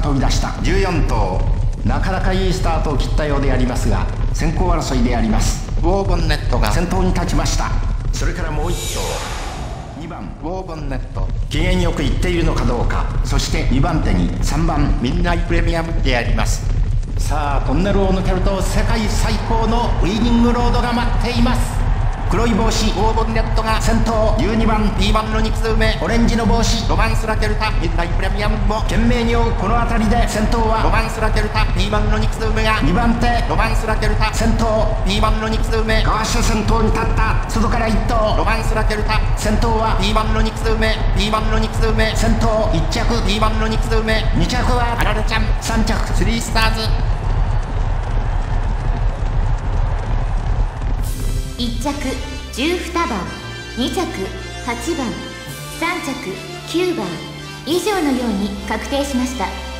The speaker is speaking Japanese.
飛び出した。14頭、なかなかいいスタートを切ったようでありますが、先行争いであります。 ウォーボンネットが先頭に立ちました。それからもう1頭、2番ウォーボンネット、 機嫌よくいっているのかどうか。そして2番手に3番ミッドナイトプレミアムであります。 さあトンネルを抜けると世界最高のウイニングロードが待っています。黒い帽子ウォーボンネットが先頭、12番ピーマンの2通目、 オレンジの帽子ロマンスラケルタミッドナイトプレミアムも懸命に追う。この辺りで先頭ロはマンスラケルタピーマンの2通目が 2番手ロマンスラケルタ先頭、 ピーマンの2通目、 かわして先頭に立った。外から1頭、 ロマンスラケルタ先頭はピーマンの2通目、ピーマンの2通目、 先頭1着、 ピーマンの2通目、 2着はあられちゃん 3着、 スリースターズ。 1着12番、2着8番、3着9番以上のように確定しました。